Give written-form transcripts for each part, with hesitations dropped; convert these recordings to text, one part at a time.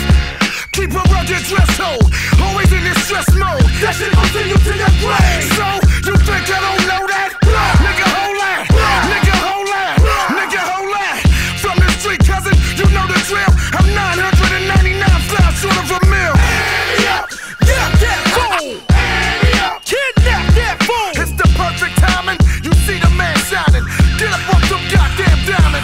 Keep a rugged dress hold, always in this stress mode. That shit gon' send you to your grave. So, you think I don't know that? Nigga, hold that. Nigga, hold that. Nigga, hold that. From the street, cousin, you know the drill. I'm 999 flies short of a mill. Yeah, that fool. Kidnap that fool. It's the perfect timing. You see the man shining. Get up off them goddamn diamonds.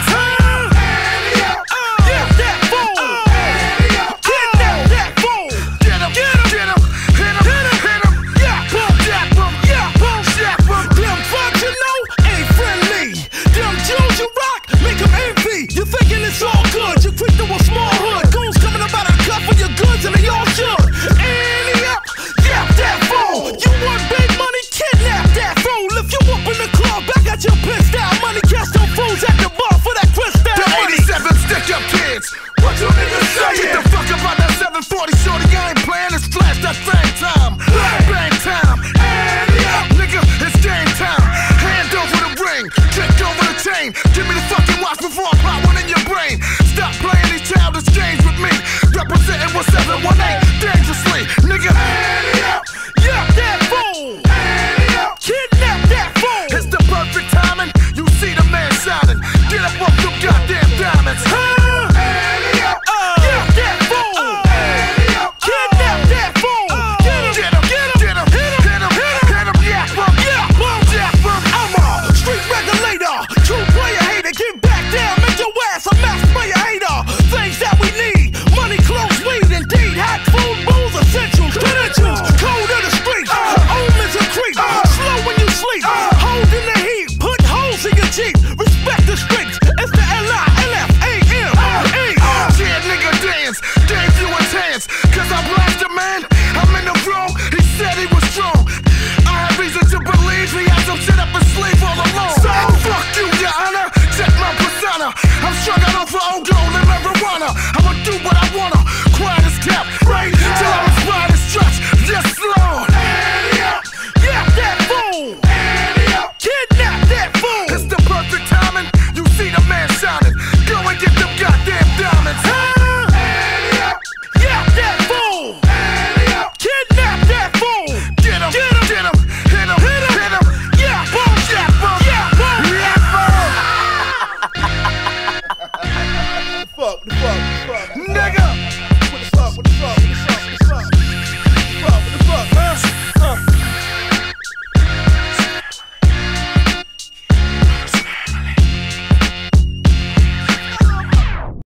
What you niggas say? Get the fuck up out that 740, shorty, I ain't playing, it's flash, that's bang time. Bang time. Nigga, it's game time. Hand over the ring, kick over the chain. Give me the fucking watch before I pop one in your brain. Stop playing these childish games with me. Representing what 718 dangerously. Nigga, yeah, that fool. Kidnap that fool. It's the perfect timing. You see the man shining. Get up off them goddamn diamonds. Cause I blast